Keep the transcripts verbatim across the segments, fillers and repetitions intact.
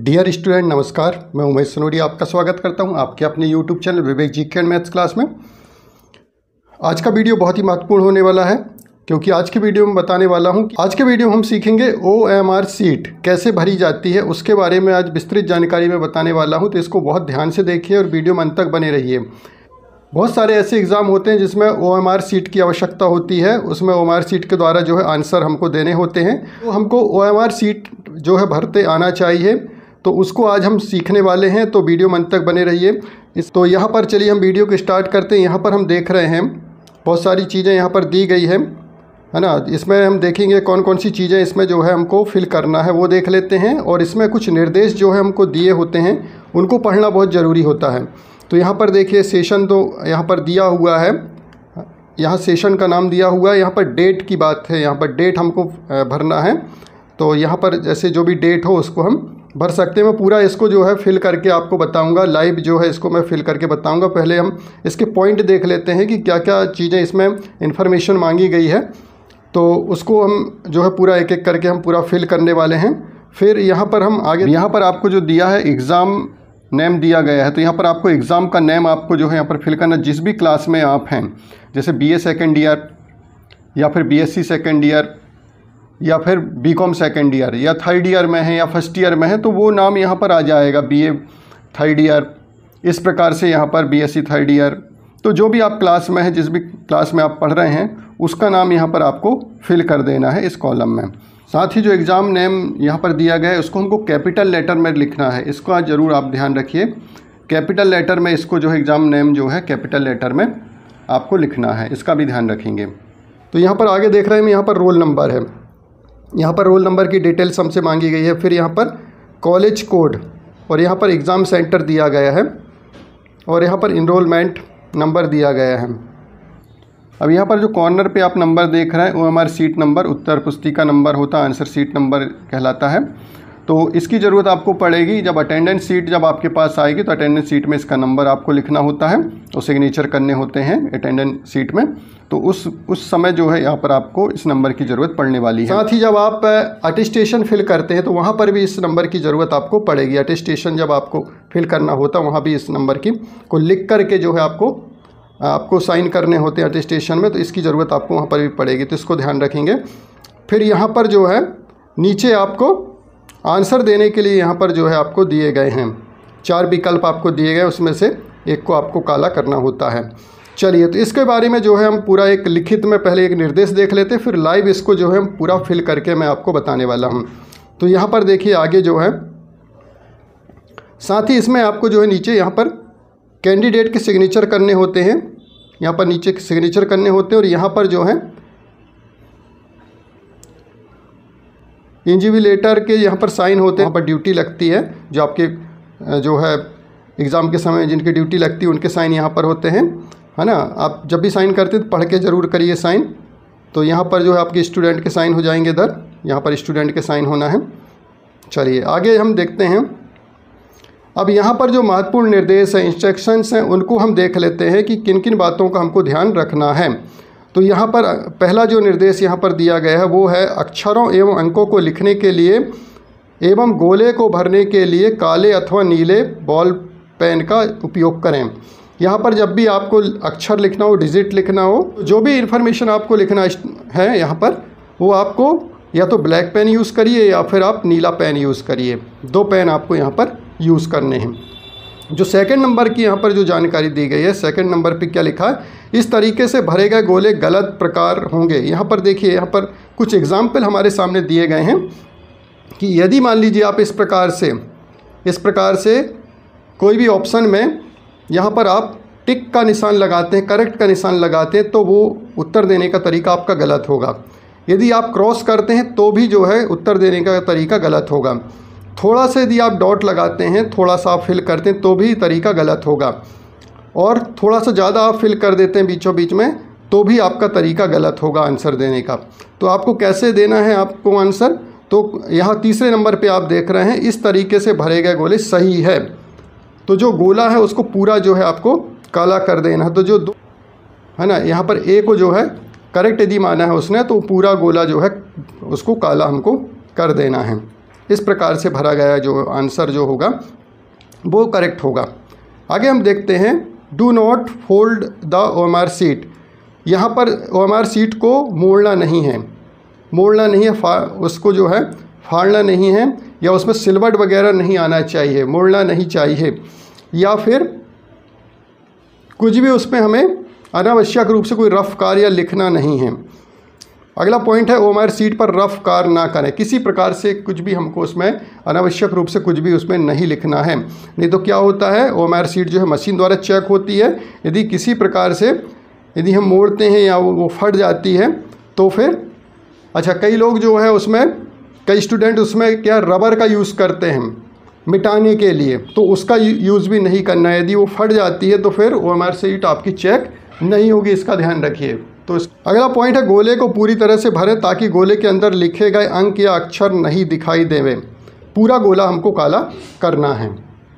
Dear student नमस्कार, मैं उमेश सनोडिया आपका स्वागत करता हूं आपके अपने YouTube channel Vivek GK and maths class में। आज का वीडियो बहुत ही महत्वपूर्ण होने वाला है क्योंकि आज के वीडियो में बताने वाला हूं कि आज के वीडियो में हम सीखेंगे ओ एम आर सीट कैसे भरी जाती है, उसके बारे में आज विस्तृत जानकारी में बताने वाला हूँ। तो इसको बहुत ध्यान से देखिए और वीडियो में अंत तक बने रहिए। बहुत सारे ऐसे एग्ज़ाम होते हैं जिसमें ओ एम आर सीट की आवश्यकता होती है, उसमें ओ एम आर सीट के द्वारा जो है आंसर हमको देने होते हैं। तो हमको ओ एम आर सीट जो है भरते आना चाहिए, तो उसको आज हम सीखने वाले हैं। तो वीडियो में अंत तक बने रहिए। इस तो यहाँ पर चलिए हम वीडियो को स्टार्ट करते हैं। यहाँ पर हम देख रहे हैं बहुत सारी चीज़ें यहाँ पर दी गई है है ना। इसमें हम देखेंगे कौन कौन सी चीज़ें इसमें जो है हमको फिल करना है वो देख लेते हैं। और इसमें कुछ निर्देश जो है हमको दिए होते हैं उनको पढ़ना बहुत ज़रूरी होता है। तो यहाँ पर देखिए सेशन तो यहाँ पर दिया हुआ है, यहाँ सेशन का नाम दिया हुआ है। यहाँ पर डेट की बात है, यहाँ पर डेट हमको भरना है। तो यहाँ पर जैसे जो भी डेट हो उसको हम भर सकते हैं। मैं पूरा इसको जो है फिल करके आपको बताऊंगा, लाइव जो है इसको मैं फिल करके बताऊंगा। पहले हम इसके पॉइंट देख लेते हैं कि क्या क्या चीज़ें इसमें इन्फॉर्मेशन मांगी गई है, तो उसको हम जो है पूरा एक एक करके हम पूरा फिल करने वाले हैं। फिर यहाँ पर हम आगे, यहाँ पर आपको जो दिया है एग्ज़ाम नेम दिया गया है, तो यहाँ पर आपको एग्ज़ाम का नेम आपको जो है यहाँ पर फिल करना। जिस भी क्लास में आप हैं, जैसे बी ए सेकेंड ईयर या फिर B S C second year या फिर बी कॉम सेकेंड ईयर या थर्ड ईयर में है या फर्स्ट ईयर में है, तो वो नाम यहाँ पर आ जाएगा। बी ए थर्ड ईयर, इस प्रकार से यहाँ पर B S C third year. तो जो भी आप क्लास में है, जिस भी क्लास में आप पढ़ रहे हैं, उसका नाम यहाँ पर आपको फिल कर देना है इस कॉलम में। साथ ही जो एग्ज़ाम नेम यहाँ पर दिया गया है उसको हमको कैपिटल लेटर में लिखना है। इसको आज ज़रूर आप ध्यान रखिए, कैपिटल लेटर में इसको जो है एग्ज़ाम नेम जो है कैपिटल लेटर में आपको लिखना है, इसका भी ध्यान रखेंगे। तो यहाँ पर आगे देख रहे हैं, यहाँ पर रोल नंबर है, यहाँ पर रोल नंबर की डिटेल्स हमसे मांगी गई है। फिर यहाँ पर कॉलेज कोड और यहाँ पर एग्ज़ाम सेंटर दिया गया है और यहाँ पर इनरोलमेंट नंबर दिया गया है। अब यहाँ पर जो कॉर्नर पे आप नंबर देख रहे हैं O M R sheet number, उत्तर पुस्तिका नंबर होता है, आंसर सीट नंबर कहलाता है। तो इसकी ज़रूरत आपको पड़ेगी जब अटेंडेंस सीट जब आपके पास आएगी, तो अटेंडेंस सीट में इसका नंबर आपको लिखना होता है और सिग्नेचर करने होते हैं अटेंडेंस सीट में। तो उस उस समय जो है यहाँ पर आपको इस नंबर की ज़रूरत पड़ने वाली है। साथ ही जब आप अटेस्टेशन फिल करते हैं तो वहाँ पर भी इस नंबर की ज़रूरत आपको पड़ेगी। अटेस्टेशन जब आपको फिल करना होता है वहाँ भी इस नंबर की को लिख करके जो है आपको आपको साइन करने होते हैं अटेस्टेशन में, तो इसकी ज़रूरत आपको वहाँ पर भी पड़ेगी, तो इसको ध्यान रखेंगे। फिर यहाँ पर जो है नीचे आपको आंसर देने के लिए यहाँ पर जो है आपको दिए गए हैं चार विकल्प आपको दिए गए, उसमें से एक को आपको काला करना होता है। चलिए, तो इसके बारे में जो है हम पूरा एक लिखित में पहले एक निर्देश देख लेते हैं, फिर लाइव इसको जो है हम पूरा फिल करके मैं आपको बताने वाला हूँ। तो यहाँ पर देखिए आगे जो है, साथ ही इसमें आपको जो है नीचे यहाँ पर कैंडिडेट के सिग्नेचर करने होते हैं, यहाँ पर नीचे सिग्नेचर करने होते हैं। और यहाँ पर जो है इन्विजिलेटर के यहाँ पर साइन होते हैं, यहाँ पर ड्यूटी लगती है, जो आपके जो है एग्ज़ाम के समय जिनकी ड्यूटी लगती है उनके साइन यहाँ पर होते हैं, है ना। आप जब भी साइन करते हैं तो पढ़ के ज़रूर करिए साइन। तो यहाँ पर जो है आपके स्टूडेंट के साइन हो जाएंगे इधर, यहाँ पर स्टूडेंट के साइन होना है। चलिए आगे हम देखते हैं। अब यहाँ पर जो महत्वपूर्ण निर्देश हैं, इंस्ट्रक्शंस हैं, उनको हम देख लेते हैं कि किन किन बातों का हमको ध्यान रखना है। तो यहाँ पर पहला जो निर्देश यहाँ पर दिया गया है वो है अक्षरों एवं अंकों को लिखने के लिए एवं गोले को भरने के लिए काले अथवा नीले बॉल पेन का उपयोग करें। यहाँ पर जब भी आपको अक्षर लिखना हो, डिजिट लिखना हो, जो भी इन्फॉर्मेशन आपको लिखना है यहाँ पर, वो आपको या तो ब्लैक पेन यूज़ करिए या फिर आप नीला पेन यूज़ करिए। दो पेन आपको यहाँ पर यूज़ करने हैं। जो सेकंड नंबर की यहाँ पर जो जानकारी दी गई है, सेकंड नंबर पे क्या लिखा है, इस तरीके से भरे गए गोले गलत प्रकार होंगे। यहाँ पर देखिए, यहाँ पर कुछ एग्जाम्पल हमारे सामने दिए गए हैं कि यदि मान लीजिए आप इस प्रकार से इस प्रकार से कोई भी ऑप्शन में यहाँ पर आप टिक का निशान लगाते हैं, करेक्ट का निशान लगाते हैं, तो वो उत्तर देने का तरीका आपका गलत होगा। यदि आप क्रॉस करते हैं तो भी जो है उत्तर देने का तरीका गलत होगा। थोड़ा सा यदि आप डॉट लगाते हैं, थोड़ा सा आप फिल करते हैं, तो भी तरीका गलत होगा। और थोड़ा सा ज़्यादा आप फिल कर देते हैं बीचों बीच में, तो भी आपका तरीका गलत होगा आंसर देने का। तो आपको कैसे देना है आपको आंसर, तो यहाँ तीसरे नंबर पे आप देख रहे हैं, इस तरीके से भरे गए गोले सही है। तो जो गोला है उसको पूरा जो है आपको काला कर देना है। तो जो है ना, यहाँ पर ए को जो है करेक्ट यदि माना है उसने, तो पूरा गोला जो है उसको काला हमको कर देना है। इस प्रकार से भरा गया जो आंसर जो होगा वो करेक्ट होगा। आगे हम देखते हैं, do not fold the O M R sheet. यहाँ पर ओ एम आर शीट को मोड़ना नहीं है, मोड़ना नहीं है, फा उसको जो है फाड़ना नहीं है, या उसमें सिलवट वगैरह नहीं आना चाहिए, मोड़ना नहीं चाहिए, या फिर कुछ भी उसमें हमें अनावश्यक रूप से कोई रफ कार्य लिखना नहीं है। अगला पॉइंट है, ओ एम आर शीट पर रफ कार्य ना करें। किसी प्रकार से कुछ भी हमको उसमें अनावश्यक रूप से कुछ भी उसमें नहीं लिखना है, नहीं तो क्या होता है, ओ एम आर शीट जो है मशीन द्वारा चेक होती है, यदि किसी प्रकार से यदि हम मोड़ते हैं या वो, वो फट जाती है तो फिर अच्छा कई लोग जो है उसमें, कई स्टूडेंट उसमें क्या रबर का यूज़ करते हैं मिटाने के लिए, तो उसका यूज़ भी नहीं करना है। यदि वो फट जाती है तो फिर ओ एम आर शीट आपकी चेक नहीं होगी, इसका ध्यान रखिए। तो अगला पॉइंट है, गोले को पूरी तरह से भरें ताकि गोले के अंदर लिखे गए अंक या अक्षर नहीं दिखाई देवे। पूरा गोला हमको काला करना है।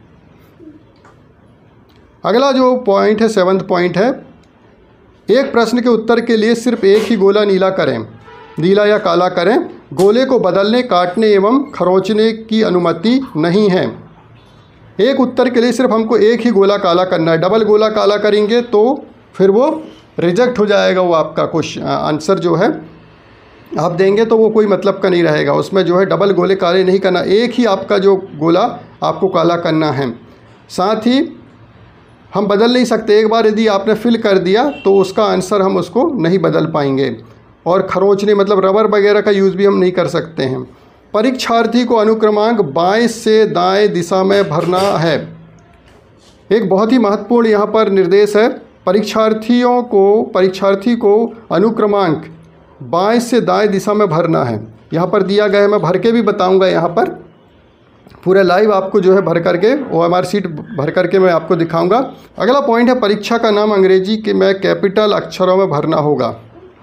अगला जो पॉइंट है, सेवंथ पॉइंट है, एक प्रश्न के उत्तर के लिए सिर्फ एक ही गोला नीला करें, नीला या काला करें। गोले को बदलने, काटने एवं खरोंचने की अनुमति नहीं है। एक उत्तर के लिए सिर्फ हमको एक ही गोला काला करना है। डबल गोला काला करेंगे तो फिर वो रिजेक्ट हो जाएगा, वो आपका क्वेश्चन आंसर जो है आप देंगे तो वो कोई मतलब का नहीं रहेगा। उसमें जो है डबल गोले काले नहीं करना, एक ही आपका जो गोला आपको काला करना है। साथ ही हम बदल नहीं सकते, एक बार यदि आपने फिल कर दिया तो उसका आंसर हम उसको नहीं बदल पाएंगे। और खरोंचने मतलब रबर वगैरह का यूज़ भी हम नहीं कर सकते हैं। परीक्षार्थी को अनुक्रमांक बाएं से दाएं दिशा में भरना है। एक बहुत ही महत्वपूर्ण यहाँ पर निर्देश है, परीक्षार्थियों को परीक्षार्थी को अनुक्रमांक बाएं से दाएं दिशा में भरना है। यहाँ पर दिया गया है, मैं भर के भी बताऊँगा, यहाँ पर पूरा लाइव आपको जो है भर करके ओ एम आर शीट भर करके मैं आपको दिखाऊंगा। अगला पॉइंट है, परीक्षा का नाम अंग्रेजी के में कैपिटल अक्षरों में भरना होगा।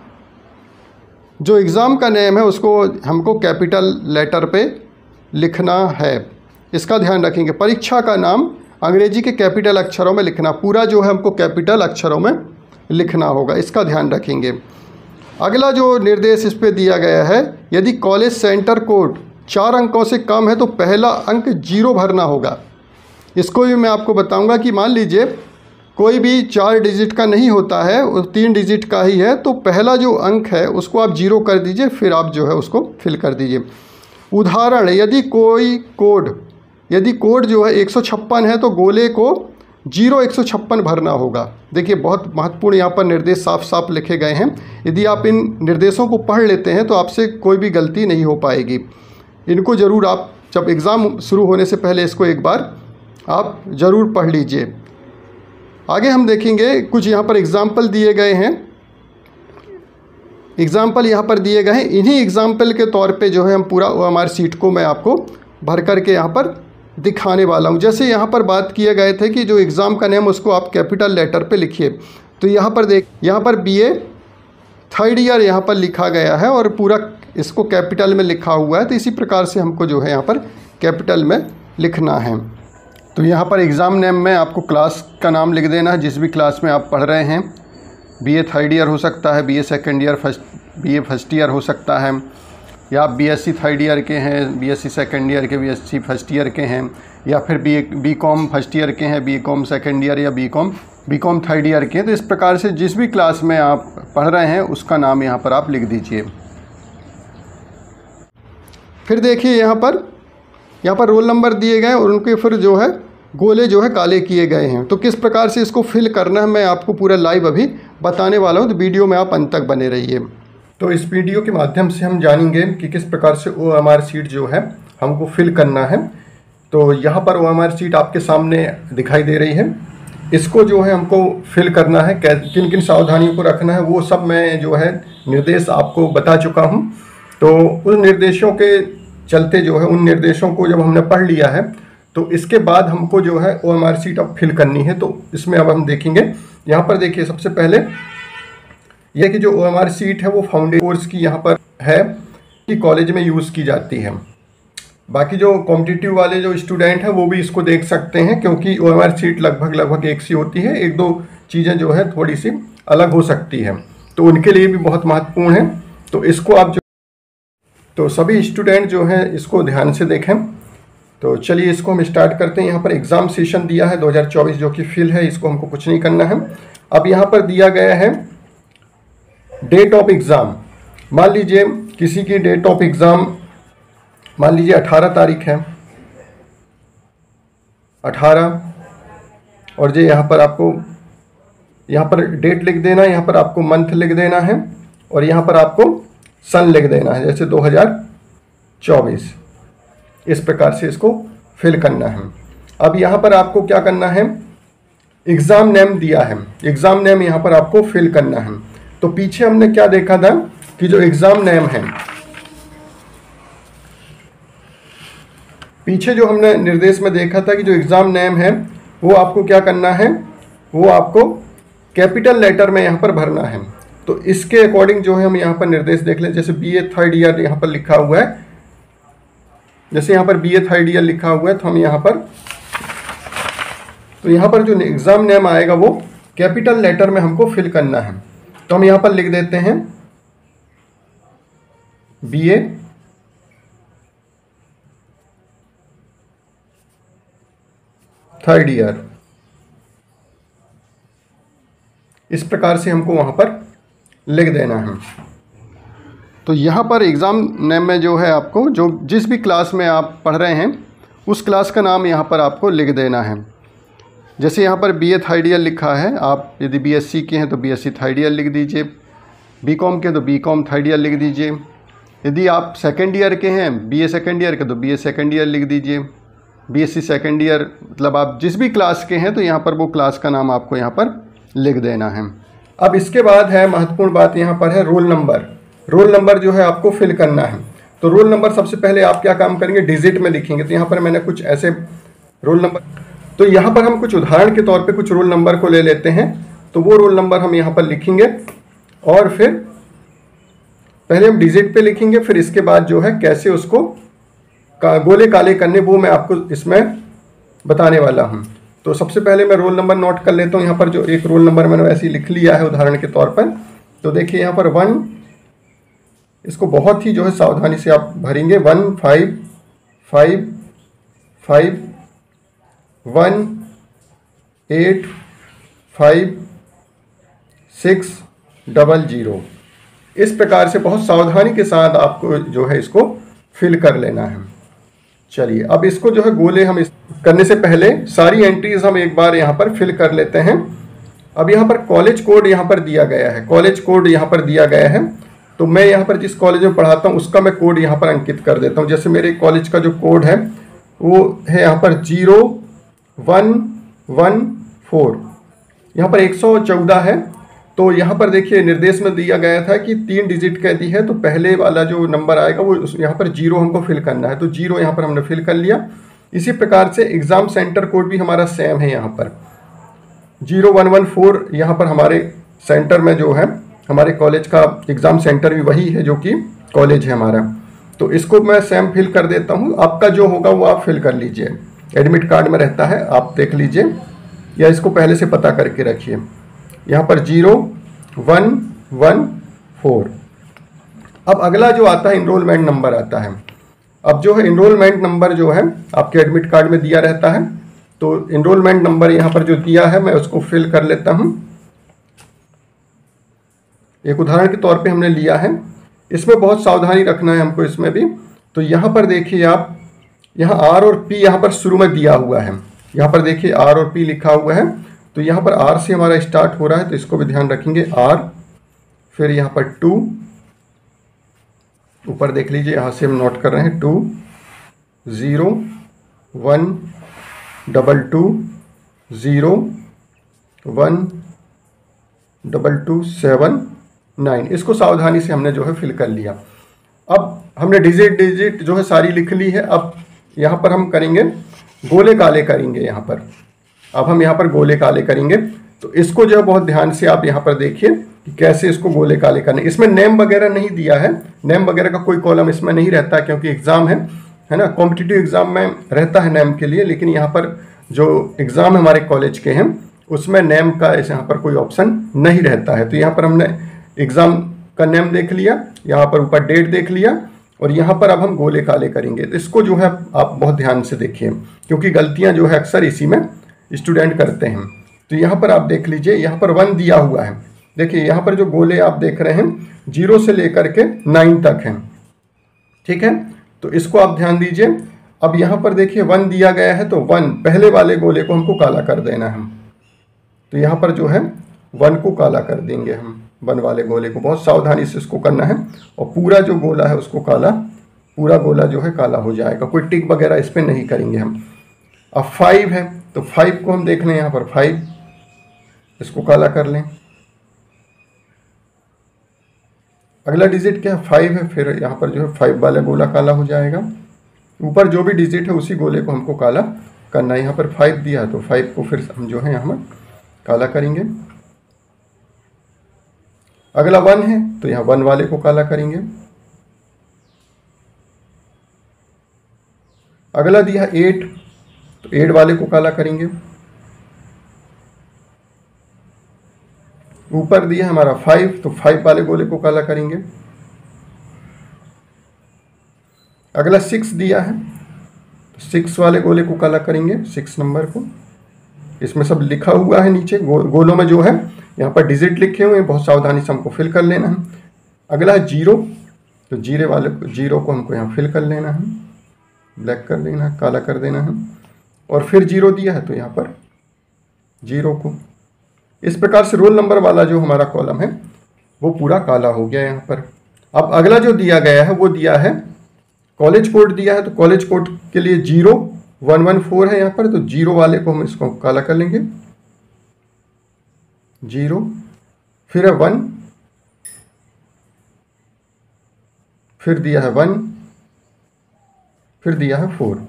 जो एग्ज़ाम का नेम है उसको हमको कैपिटल लेटर पे लिखना है, इसका ध्यान रखेंगे। परीक्षा का नाम अंग्रेजी के कैपिटल अक्षरों में लिखना, पूरा जो है हमको कैपिटल अक्षरों में लिखना होगा, इसका ध्यान रखेंगे। अगला जो निर्देश इस पे दिया गया है, यदि कॉलेज सेंटर कोड चार अंकों से कम है तो पहला अंक जीरो भरना होगा। इसको भी मैं आपको बताऊंगा कि मान लीजिए कोई भी चार डिजिट का नहीं होता है, वो तीन डिजिट का ही है, तो पहला जो अंक है उसको आप जीरो कर दीजिए, फिर आप जो है उसको फिल कर दीजिए। उदाहरण, यदि कोई कोड यदि कोड जो है एक सौ छप्पन है तो गोले को जीरो एक सौ छप्पन भरना होगा। देखिए बहुत महत्वपूर्ण यहाँ पर निर्देश साफ साफ लिखे गए हैं। यदि आप इन निर्देशों को पढ़ लेते हैं तो आपसे कोई भी गलती नहीं हो पाएगी। इनको ज़रूर आप जब एग्ज़ाम शुरू होने से पहले इसको एक बार आप ज़रूर पढ़ लीजिए। आगे हम देखेंगे कुछ यहाँ पर एग्ज़ाम्पल दिए गए हैं, एग्ज़ाम्पल यहाँ पर दिए गए हैं। इन्हीं एग्ज़ाम्पल के तौर पे जो है हम पूरा ओ एम आर शीट को मैं आपको भर कर के यहाँ पर दिखाने वाला हूँ। जैसे यहाँ पर बात किए गए थे कि जो एग्ज़ाम का नेम उसको आप कैपिटल लेटर पे लिखिए, तो यहाँ पर देख यहाँ पर बी ए थर्ड ईयर यहाँ पर लिखा गया है और पूरा इसको कैपिटल में लिखा हुआ है। तो इसी प्रकार से हमको जो है यहाँ पर कैपिटल में लिखना है। तो यहाँ पर एग्ज़ाम नेम में आपको क्लास का नाम लिख देना है, जिस भी क्लास में आप पढ़ रहे हैं। बी ए थर्ड ईयर हो सकता है, B A second year, first B A first year हो सकता है, या आप B S C third year के हैं, B S C second year के, B S C first year के हैं, या फिर B B com first year के हैं, बी कॉम सेकेंड ईयर या B com B com third year के हैं। तो इस प्रकार से जिस भी क्लास में आप पढ़ रहे हैं उसका नाम यहाँ पर आप लिख दीजिए। फिर देखिए यहाँ पर यहाँ पर रोल नंबर दिए गए और उनके फिर जो है गोले जो है काले किए गए हैं। तो किस प्रकार से इसको फिल करना है मैं आपको पूरा लाइव अभी बताने वाला हूँ, तो वीडियो में आप अंत तक बने रहिए। तो इस वीडियो के माध्यम से हम जानेंगे कि किस प्रकार से ओ एम आर शीट जो है हमको फिल करना है। तो यहाँ पर ओ एम आर शीट आपके सामने दिखाई दे रही है, इसको जो है हमको फिल करना है। किन किन सावधानियों को रखना है वो सब मैं जो है निर्देश आपको बता चुका हूँ। तो उन निर्देशों के चलते जो है उन निर्देशों को जब हमने पढ़ लिया है तो इसके बाद हमको जो है ओ एम आर शीट अब फिल करनी है। तो इसमें अब हम देखेंगे, यहाँ पर देखिए सबसे पहले यह कि जो ओ एम आर शीट है वो फाउंडेशन कोर्स की यहाँ पर है कि कॉलेज में यूज़ की जाती है। बाकी जो कॉम्पिटिटिव वाले जो स्टूडेंट हैं वो भी इसको देख सकते हैं, क्योंकि ओ एम आर शीट लगभग लगभग एक सी होती है, एक दो चीज़ें जो है थोड़ी सी अलग हो सकती है, तो उनके लिए भी बहुत महत्वपूर्ण है। तो इसको आप जो तो सभी स्टूडेंट जो हैं इसको ध्यान से देखें। तो चलिए इसको हम स्टार्ट करते हैं। यहाँ पर एग्ज़ाम सेशन दिया है दो हज़ार चौबीस जो कि फिल है, इसको हमको कुछ नहीं करना है। अब यहाँ पर दिया गया है डेट ऑफ एग्ज़ाम। मान लीजिए किसी की डेट ऑफ एग्ज़ाम मान लीजिए अठारह तारीख है, अठारह, और जो यहाँ पर आपको यहाँ पर डेट लिख देना है, यहाँ पर आपको मंथ लिख देना है और यहाँ पर आपको सन लिख देना है, जैसे दो हज़ार चौबीस। इस प्रकार से इसको फिल करना है। अब यहाँ पर आपको क्या करना है, एग्ज़ाम नेम दिया है, एग्ज़ाम नेम यहाँ पर आपको फिल करना है। तो पीछे हमने क्या देखा था कि जो एग्ज़ाम नेम है, पीछे जो हमने निर्देश में देखा था कि जो एग्ज़ाम नेम है वो आपको क्या करना है, वो आपको कैपिटल लेटर में यहाँ पर भरना है। तो इसके अकॉर्डिंग जो है हम यहाँ पर निर्देश देख लें। जैसे बी ए थर्ड ईयर यहाँ पर लिखा हुआ है, जैसे यहाँ पर बी ए थर्ड ईयर लिखा हुआ है, तो हम यहाँ पर तो यहाँ पर जो एग्ज़ाम नेम आएगा वो कैपिटल लेटर में हमको फिल करना है। तो हम यहाँ पर लिख देते हैं बी ए थर्ड ईयर। इस प्रकार से हमको वहाँ पर लिख देना है। तो यहाँ पर एग्ज़ाम नेम में जो है आपको जो जिस भी क्लास में आप पढ़ रहे हैं उस क्लास का नाम यहाँ पर आपको लिख देना है। जैसे यहाँ पर बी ए थर्ड ईयर लिखा है, आप यदि बी एस सी के हैं तो B S C third year लिख दीजिए, बी कॉम के हैं तो बी कॉम थर्ड ईयर लिख दीजिए, यदि आप सेकेंड ईयर के हैं, बी ए सेकेंड ईयर के तो बी ए सेकेंड ईयर लिख दीजिए, B S C second year, मतलब आप जिस भी क्लास के हैं तो यहाँ पर वो क्लास का नाम आपको यहाँ पर लिख देना है। अब इसके बाद है महत्वपूर्ण बात, यहाँ पर है रोल नंबर। रोल नंबर जो है आपको फिल करना है। तो रोल नंबर सबसे पहले आप क्या काम करेंगे, डिजिट में लिखेंगे। तो यहाँ पर मैंने कुछ ऐसे रोल नंबर, तो यहाँ पर हम कुछ उदाहरण के तौर पे कुछ रोल नंबर को ले लेते हैं। तो वो रोल नंबर हम यहाँ पर लिखेंगे और फिर पहले हम डिजिट पे लिखेंगे, फिर इसके बाद जो है कैसे उसको का गोले काले करने वो मैं आपको इसमें बताने वाला हूँ। तो सबसे पहले मैं रोल नंबर नोट कर लेता हूँ। यहाँ पर जो एक रोल नंबर मैंने वैसे ही लिख लिया है उदाहरण के तौर पर। तो देखिए यहाँ पर वन, इसको बहुत ही जो है सावधानी से आप भरेंगे। One five five five one eight five six double zero. इस प्रकार से बहुत सावधानी के साथ आपको जो है इसको फिल कर लेना है। चलिए अब इसको जो है गोले हम इस करने से पहले सारी एंट्रीज हम एक बार यहाँ पर फिल कर लेते हैं। अब यहाँ पर कॉलेज कोड यहाँ पर दिया गया है, कॉलेज कोड यहाँ पर दिया गया है। तो मैं यहाँ पर जिस कॉलेज में पढ़ाता हूँ उसका मैं कोड यहाँ पर अंकित कर देता हूँ। जैसे मेरे कॉलेज का जो कोड है वो है यहाँ पर जीरो वन वन फोर, यहाँ पर एक सौ चौदह है। तो यहाँ पर देखिए निर्देश में दिया गया था कि तीन डिजिट कह दी है, तो पहले वाला जो नंबर आएगा वो यहाँ पर जीरो हमको फिल करना है। तो जीरो यहाँ पर हमने फिल कर लिया। इसी प्रकार से एग्ज़ाम सेंटर कोड भी हमारा सेम है, यहाँ पर जीरो वन वन फोर यहाँ पर हमारे सेंटर में जो है हमारे कॉलेज का एग्ज़ाम सेंटर भी वही है जो कि कॉलेज है हमारा। तो इसको मैं सेम फिल कर देता हूँ। आपका जो होगा वो आप फिल कर लीजिए, एडमिट कार्ड में रहता है, आप देख लीजिए या इसको पहले से पता करके रखिए। यहाँ पर जीरो वन वन फोर। अब अगला जो आता है इनरोलमेंट नंबर आता है। अब जो है इनरोलमेंट नंबर जो है आपके एडमिट कार्ड में दिया रहता है। तो इनरोलमेंट नंबर यहाँ पर जो दिया है मैं उसको फिल कर लेता हूँ। एक उदाहरण के तौर पे हमने लिया है, इसमें बहुत सावधानी रखना है हमको इसमें भी। तो यहाँ पर देखिए आप, यहाँ आर और पी यहाँ पर शुरू में दिया हुआ है। यहाँ पर देखिए आर और पी लिखा हुआ है। तो यहाँ पर आर से हमारा स्टार्ट हो रहा है, तो इसको भी ध्यान रखेंगे आर। फिर यहाँ पर टू, ऊपर देख लीजिए यहाँ से हम नोट कर रहे हैं two, zero, one, double two, zero, one, double two, seven, nine. इसको सावधानी से हमने जो है फिल कर लिया। अब हमने डिजिट डिजिट जो है सारी लिख ली है। अब यहाँ पर हम करेंगे गोले काले करेंगे। यहाँ पर अब हम यहाँ पर गोले काले करेंगे। तो इसको जो है बहुत ध्यान से आप यहाँ पर देखिए कि कैसे इसको गोले काले करने। इसमें नेम वगैरह नहीं दिया है, नेम वगैरह का कोई कॉलम इसमें नहीं रहता क्योंकि एग्ज़ाम है है ना। कॉम्पिटिटिव एग्ज़ाम में रहता है नेम के लिए, लेकिन यहाँ पर जो एग्ज़ाम हमारे कॉलेज के हैं उसमें नेम का ऐसे यहाँ पर कोई ऑप्शन नहीं रहता है। तो यहाँ पर हमने एग्ज़ाम का नेम देख लिया, यहाँ पर ऊपर डेट देख लिया और यहाँ पर अब हम गोले काले करेंगे। तो इसको जो है आप बहुत ध्यान से देखिए, क्योंकि गलतियाँ जो है अक्सर इसी में स्टूडेंट करते हैं। तो यहाँ पर आप देख लीजिए, यहाँ पर वन दिया हुआ है। देखिए यहाँ पर जो गोले आप देख रहे हैं जीरो से लेकर के नाइन तक हैं, ठीक है। तो इसको आप ध्यान दीजिए। अब यहाँ पर देखिए वन दिया गया है, तो वन पहले वाले गोले को हमको काला कर देना है। तो यहाँ पर जो है वन को काला कर देंगे हम, वन वाले गोले को बहुत सावधानी से इसको करना है, और पूरा जो गोला है उसको काला, पूरा गोला जो है काला हो जाएगा। कोई टिक वगैरह इस पर नहीं करेंगे हम। अब फाइव है, तो फाइव को हम देख लें, यहाँ पर फाइव, इसको काला कर लें। अगला डिजिट क्या है, फाइव है, फिर यहाँ पर जो है फाइव वाला गोला काला हो जाएगा। ऊपर जो भी डिजिट है उसी गोले को हमको काला करना है। यहाँ पर फाइव दिया है, तो फाइव को फिर हम जो है यहाँ पर काला करेंगे। अगला वन है, तो यहाँ वन वाले को काला करेंगे। अगला दिया एट, तो एट वाले को काला करेंगे। ऊपर दिया हमारा फाइव, तो फाइव वाले गोले को काला करेंगे। अगला सिक्स दिया है, तो सिक्स वाले गोले को काला करेंगे, सिक्स नंबर को। इसमें सब लिखा हुआ है नीचे गो, गोलों में जो है यहाँ पर डिजिट लिखे हुए हैं, बहुत सावधानी से हमको फिल कर लेना है। अगला है जीरो, तो जीरो वाले जीरो को हमको यहाँ फिल कर लेना है, ब्लैक कर देना है, काला कर देना है। और फिर जीरो दिया है, तो यहाँ पर जीरो को इस प्रकार से रोल नंबर वाला जो हमारा कॉलम है वो पूरा काला हो गया यहाँ पर। अब अगला जो दिया गया है वो दिया है कॉलेज कोड दिया है, तो कॉलेज कोड के लिए जीरो वन वन फोर है यहाँ पर, तो जीरो वाले को हम इसको काला कर लेंगे, जीरो, फिर है वन, फिर दिया है वन, फिर दिया है फोर।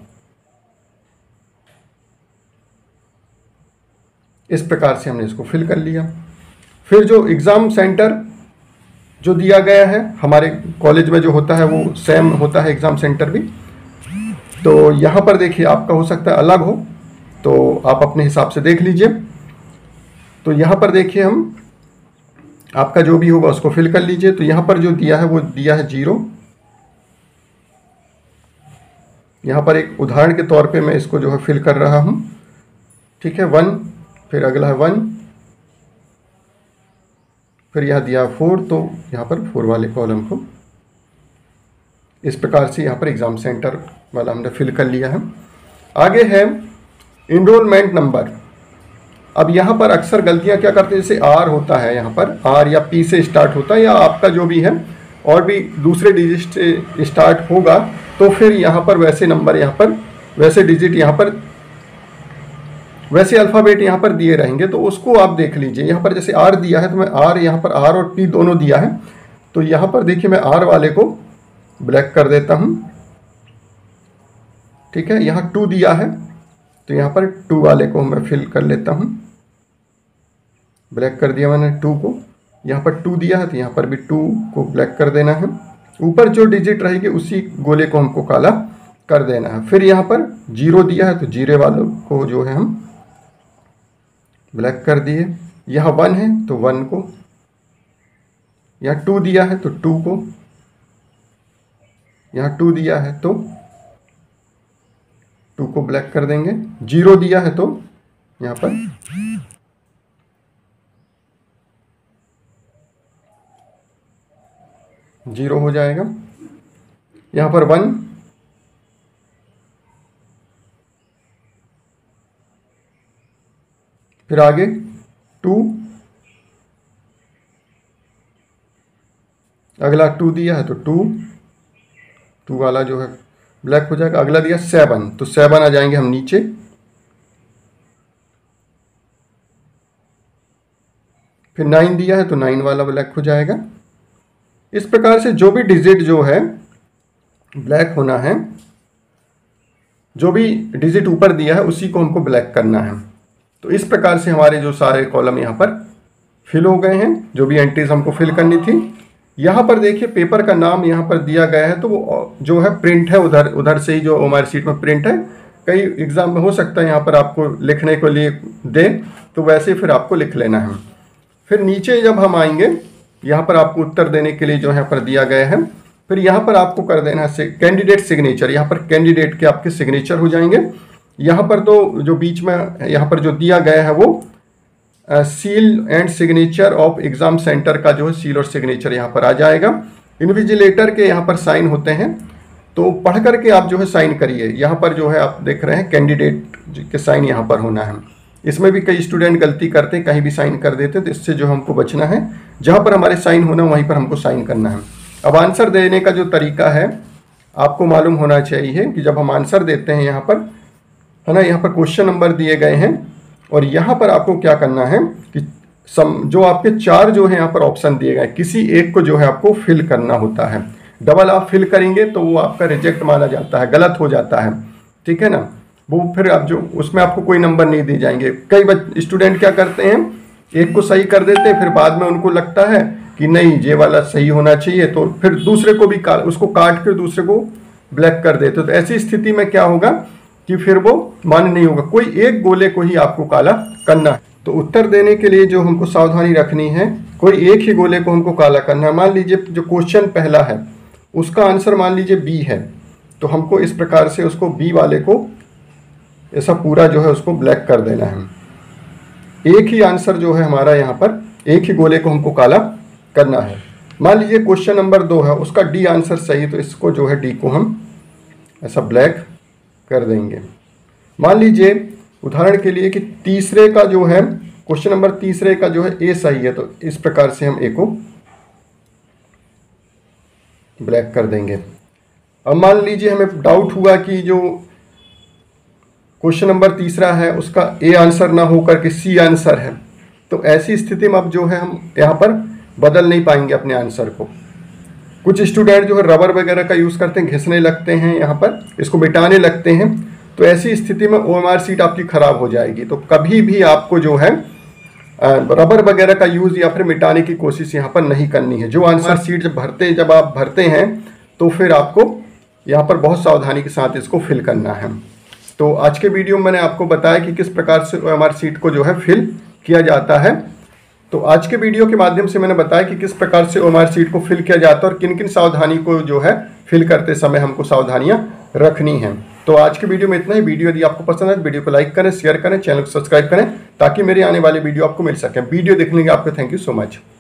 इस प्रकार से हमने इसको फिल कर लिया। फिर जो एग्ज़ाम सेंटर जो दिया गया है हमारे कॉलेज में जो होता है वो सेम होता है एग्ज़ाम सेंटर भी। तो यहाँ पर देखिए आपका हो सकता है अलग हो, तो आप अपने हिसाब से देख लीजिए। तो यहाँ पर देखिए हम आपका जो भी होगा उसको फिल कर लीजिए। तो यहाँ पर जो दिया है वो दिया है जीरो। यहाँ पर एक उदाहरण के तौर पे मैं इसको जो है फिल कर रहा हूँ, ठीक है। वन, फिर अगला है वन, फिर यह दिया फोर, तो यहाँ पर फोर वाले कॉलम को इस प्रकार से यहाँ पर एग्ज़ाम सेंटर वाला हमने फिल कर लिया है। आगे है इनरोलमेंट नंबर। अब यहाँ पर अक्सर गलतियाँ क्या करते हैं, जैसे आर होता है, यहाँ पर आर या पी से स्टार्ट होता है, या आपका जो भी है और भी दूसरे डिजिट से स्टार्ट होगा, तो फिर यहाँ पर वैसे नंबर, यहाँ पर वैसे डिजिट, यहाँ पर वैसे अल्फ़ाबेट यहाँ पर दिए रहेंगे। तो उसको आप देख लीजिए। यहाँ पर जैसे आर दिया है, तो मैं आर, यहाँ पर आर और पी दोनों दिया है, तो यहाँ पर देखिए मैं आर वाले को ब्लैक कर देता हूँ, ठीक है। यहाँ टू दिया है, तो यहाँ पर टू वाले को मैं फिल कर लेता हूँ, ब्लैक कर दिया मैंने टू को। यहाँ पर टू दिया है, तो यहाँ पर भी टू को ब्लैक कर देना है। ऊपर जो डिजिट रहेगी उसी गोले को हमको काला कर देना है। फिर यहाँ पर जीरो दिया है, तो जीरो वालों को जो है हम ब्लैक कर दिए। यहाँ वन है, तो वन को, यहाँ टू दिया है तो टू को, यहाँ टू दिया है तो टू को ब्लैक कर देंगे। जीरो दिया है तो यहाँ पर जीरो हो जाएगा। यहाँ पर वन, फिर आगे टू, अगला टू दिया है तो टू, टू वाला जो है ब्लैक हो जाएगा। अगला दिया सेवन, तो सेवन आ जाएंगे हम नीचे। फिर नाइन दिया है तो नाइन वाला ब्लैक हो जाएगा। इस प्रकार से जो भी डिजिट जो है ब्लैक होना है, जो भी डिजिट ऊपर दिया है उसी को हमको ब्लैक करना है। तो इस प्रकार से हमारे जो सारे कॉलम यहाँ पर फिल हो गए हैं, जो भी एंट्रीज हमको फिल करनी थी। यहाँ पर देखिए पेपर का नाम यहाँ पर दिया गया है, तो वो जो है प्रिंट है, उधर उधर से ही जो हमारी सीट में प्रिंट है। कई एग्जाम में हो सकता है यहाँ पर आपको लिखने के लिए दे, तो वैसे फिर आपको लिख लेना है। फिर नीचे जब हम आएंगे, यहाँ पर आपको उत्तर देने के लिए जो यहाँ पर दिया गया है फिर यहाँ पर आपको कर देना है कैंडिडेट सिग्नेचर। यहाँ पर कैंडिडेट के आपके सिग्नेचर हो जाएंगे। यहाँ पर तो जो बीच में यहाँ पर जो दिया गया है वो seal and signature of exam centre का जो है सील और सिग्नेचर यहाँ पर आ जाएगा। इन्विजिलेटर के यहाँ पर साइन होते हैं, तो पढ़ करके आप जो है साइन करिए। यहाँ पर जो है आप देख रहे हैं कैंडिडेट के साइन यहाँ पर होना है। इसमें भी कई स्टूडेंट गलती करते हैं, कहीं भी साइन कर देते हैं, तो इससे जो हमको बचना है, जहाँ पर हमारे साइन होना वहीं पर हमको साइन करना है। अब आंसर देने का जो तरीका है आपको मालूम होना चाहिए कि जब हम आंसर देते हैं यहाँ पर, है ना, यहाँ पर क्वेश्चन नंबर दिए गए हैं और यहाँ पर आपको क्या करना है कि सम जो आपके चार जो है यहाँ पर ऑप्शन दिए गए, किसी एक को जो है आपको फिल करना होता है। डबल आप फिल करेंगे तो वो आपका रिजेक्ट माना जाता है, गलत हो जाता है, ठीक है ना। वो फिर आप जो उसमें आपको कोई नंबर नहीं दिए जाएंगे। कई स्टूडेंट क्या करते हैं, एक को सही कर देते हैं, फिर बाद में उनको लगता है कि नहीं ये वाला सही होना चाहिए, तो फिर दूसरे को भी का, उसको काट कर दूसरे को ब्लैक कर देते। तो ऐसी स्थिति में क्या होगा कि फिर वो मान्य नहीं होगा। कोई एक गोले को ही आपको काला करना है। तो उत्तर देने के लिए जो हमको सावधानी रखनी है, कोई एक ही गोले को हमको काला करना है। मान लीजिए जो क्वेश्चन पहला है उसका आंसर मान लीजिए बी है, तो हमको इस प्रकार से उसको बी वाले को ऐसा पूरा जो है उसको ब्लैक कर देना है। एक ही आंसर जो है हमारा यहाँ पर, एक ही गोले को हमको काला करना है। मान लीजिए क्वेश्चन नंबर दो है, उसका डी आंसर सही, तो इसको जो है डी को हम ऐसा ब्लैक कर देंगे। मान लीजिए उदाहरण के लिए कि तीसरे का जो है क्वेश्चन नंबर तीसरे का जो है ए सही है, तो इस प्रकार से हम ए को ब्लैक कर देंगे। अब मान लीजिए हमें डाउट हुआ कि जो क्वेश्चन नंबर तीसरा है उसका ए आंसर ना होकर के सी आंसर है, तो ऐसी स्थिति में अब जो है हम यहाँ पर बदल नहीं पाएंगे अपने आंसर को। कुछ स्टूडेंट जो है रबर वगैरह का यूज़ करते हैं, घिसने लगते हैं, यहाँ पर इसको मिटाने लगते हैं, तो ऐसी स्थिति में ओएमआर सीट आपकी ख़राब हो जाएगी। तो कभी भी आपको जो है रबर वगैरह का यूज़ या फिर मिटाने की कोशिश यहाँ पर नहीं करनी है। जो आंसर सीट जब भरते जब आप भरते हैं तो फिर आपको यहाँ पर बहुत सावधानी के साथ इसको फिल करना है। तो आज के वीडियो में मैंने आपको बताया कि किस प्रकार से ओएमआर सीट को जो है फिल किया जाता है। तो आज के वीडियो के माध्यम से मैंने बताया कि किस प्रकार से ओएमआर सीट को फिल किया जाता है और किन किन सावधानी को जो है फिल करते समय हमको सावधानियां रखनी हैं। तो आज के वीडियो में इतना ही। वीडियो यदि आपको पसंद है तो वीडियो को लाइक करें, शेयर करें, चैनल को सब्सक्राइब करें ताकि मेरी आने वाली वीडियो आपको मिल सके। वीडियो देखने के लिए आपको थैंक यू सो मच।